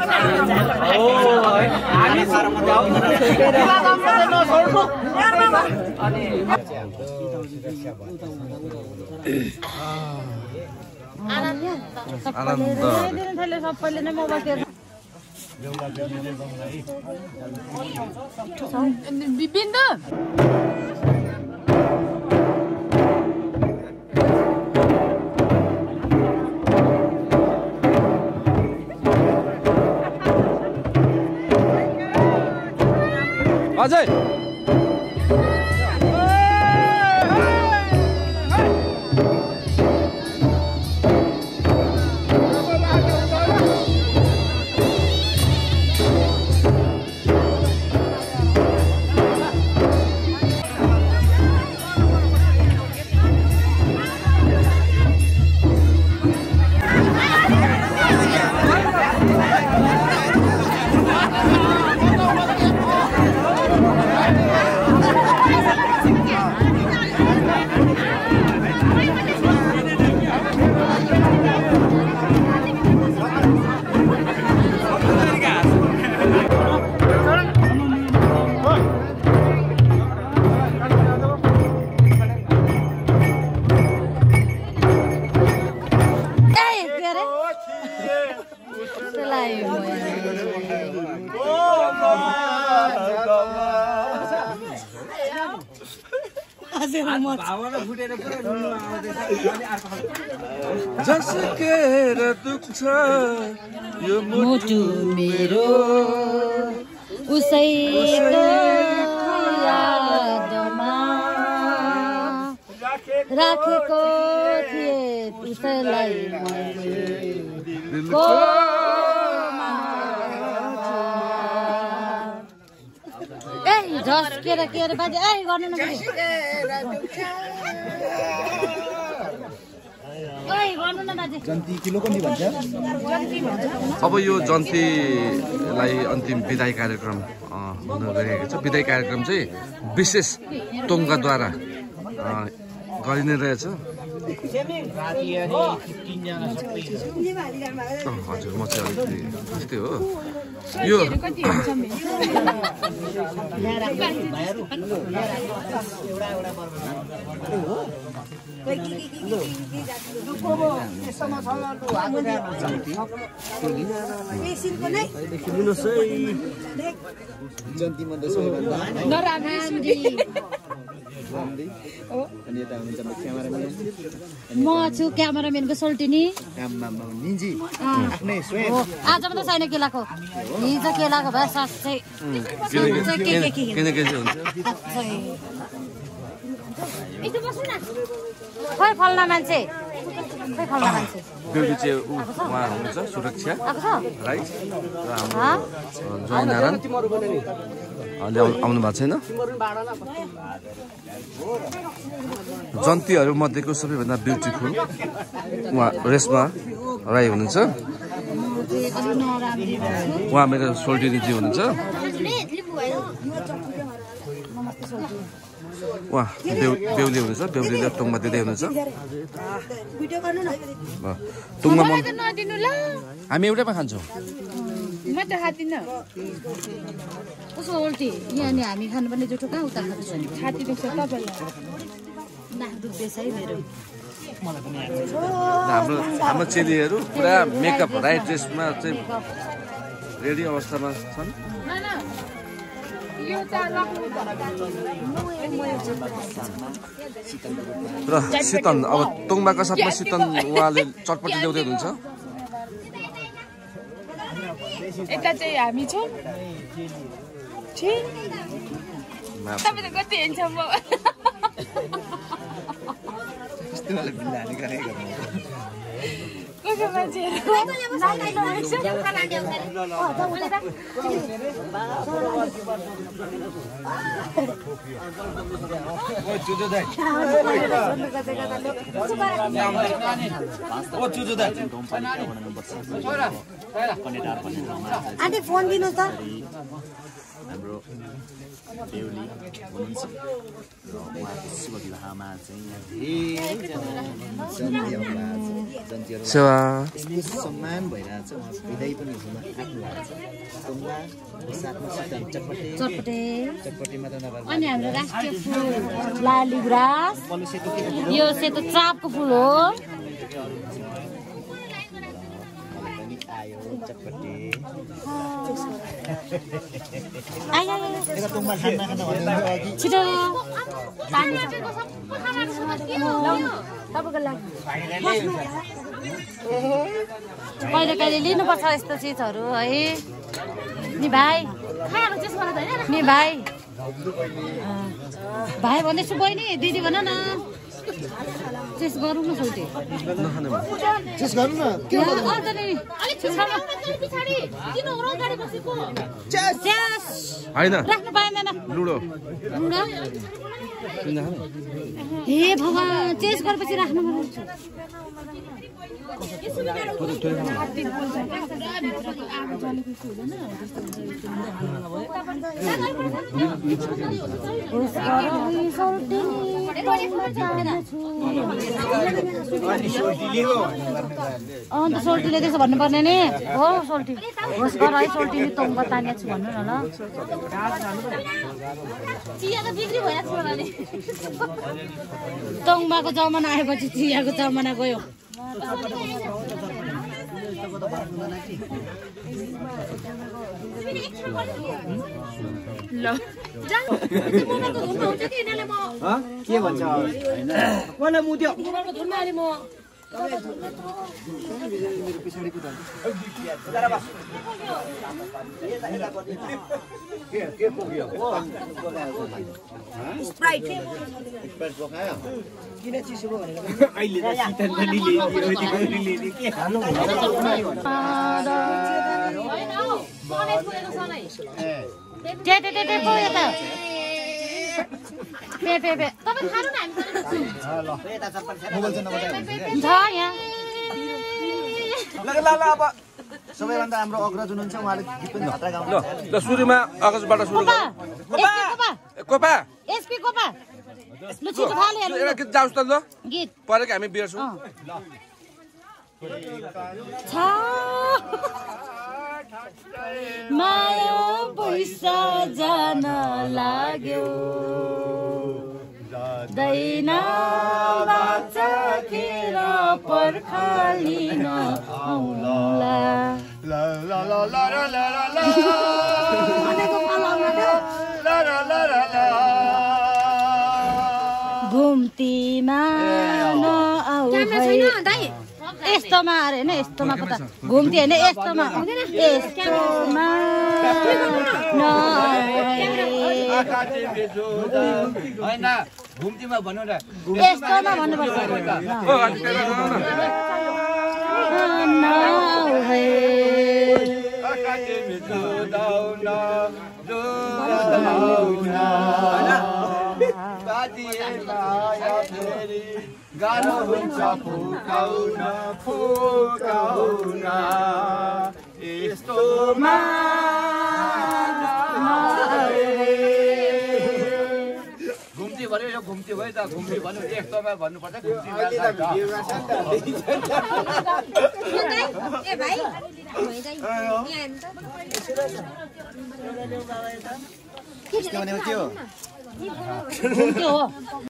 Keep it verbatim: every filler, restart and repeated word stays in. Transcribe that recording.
सबैले नै मोबाइल बिबिन्दु अजय जसकेर दुख्छ यो मुटु मेरो उसैको यादमा राखेको थिए उसैलाई ए झस्केर के अरे बाजे ए गर्नु न जन्ती किलो कति भन्छ अब यो जन्तीलाई अन्तिम विदाई कार्यक्रम हुन गइरहेको छ। विदाई कार्यक्रम चाहिँ विशेष तोङ्गाद्वारा गरिने रहेछ। हजुर म चाहिँ अलिकति त्यस्तै हो यो म छु क्यामेराम्यानको सोल्टिनी आज मात्रै छैन केलाको हिजो केलाको भए साँच्चै खोइ फल्ना मान्छे खोइ फल्ना मान्छे ब्युटी चाहिँ उहाँ हुनुहुन्छ सुरक्षा राइट र हाम्रो जय नारायण अहिले आउनु भएको छैन। जन्तीहरू मध्येको सबैभन्दा ब्युटिफुल उहाँ रेशमा राई हुनुहुन्छ। उहाँ मेरो सोल्टिनीजी हुनुहुन्छ। उहाँ बेउ बेहुली हुनुहुन्छ। बेहुलीले टुङमा दिँदै हुनुहुन्छ। टुङमा मन हामी एउटैमा खान्छौँ। म त खादिनँ कसो उल्टी यहाँ नि हामी खानुपर्ने जुठो कहाँ उता खान्छ छाती दुख्छ तपाईँलाई नाक दुख्दैछ है मेरो। हाम्रो हाम्रो चेलीहरू पुरा मेकअप राइट ड्रेसमा चाहिँ रेडी अवस्थामा छन्। र शीतन अब तोङमाका साथमा शीतन उहाँले चटपटी ल्याउँदै हुनुहुन्छ। यता चाहिँ हामी छौँ तपाईँ त कति हिँड्छ म कसको मान्छेहरू आन्टी फोन दिनु त हाम्रो बेहुली हुनुहुन्छ र उहाँको शुभ विवाहमा चाहिँ सेवा सम्मान भइरहेको छ उहाँ हृदय पनि हुन आफ्नो भएको छ तोङ्बा साथमा एकदम चटपटे चटपटे चटपटे मात्र नभएर अनि हाम्रो राष्ट्रिय फुल लाली गुराँस पल्लो सेतो के को यो सेतो चापको फुल हो पनि आयो चटपटे आइ आइ आइ एका तोङ्बा खान नखान भन्नु अघि छिटो पानी तपाईँको लागि कहिले कहिले लिनुपर्छ यस्तो चिजहरू है नि भाइ नि भाइ भाइ भन्दैछु बहिनी दिदी भन न चेस गरौँ न सोल्टी चेस गर्नु न होइन राख्नु पाइँदैन लुडो लुडो हे भगवान चेस गरेपछि राख्नु अन्त सोल्टीले त्यसो भन्नुपर्ने नि हो सोल्टी होस् गर है सोल्टी तोङ्बा तानिएको छु भन्नु न ल तोङ्बाको जमाना आएपछि चियाको जमाना गयो के भन्छ कसलाई मुद्यो स्प्राइट किन चिसो भयो भनेर अहिले त शीतल पनि ल्याइदियो ल्याइदियो के खानु टे टे टे टे पोयो त पे पे पे तपाईं खानु न हामी ल यता चप्पल मोबाइल चाहिँ नबजायो छ यहाँ ल ल ल अब सबैभन्दा हाम्रो अग्रज हुनुहुन्छ उहाँले गीत पनि खतरा गाउनु ल ल सुरुमा आकाशबाट सुरु कोपा गरौँ कोपा एसपी कोपा ल छिटो थाले एउटा गीत जाउस् त ल गीत परे कि हामी बिर्छौँ छ माया पैसा जान लाग्यो दैना बाचा खेर पर्खालिन आउला ला ला ला ला ला ला ला ला ला ला घुम्तीमा नआउ यस्तोमा अरे होइन यस्तोमा पो त घुम्ती होइन यस्तोमा यस्तोमा होइन घुम्तीमा भन्नु न यस्तोमा भन्नुपर्छ नआउ है गाह्रो हुन्छ फुकाउन फुकाउन यस्तोमा घुम्ती भन्यो यो घुम्ती भयो त घुम्ती भन्यो यस्तोमा भन्नुपर्छ घुम्ती घुम्ती हो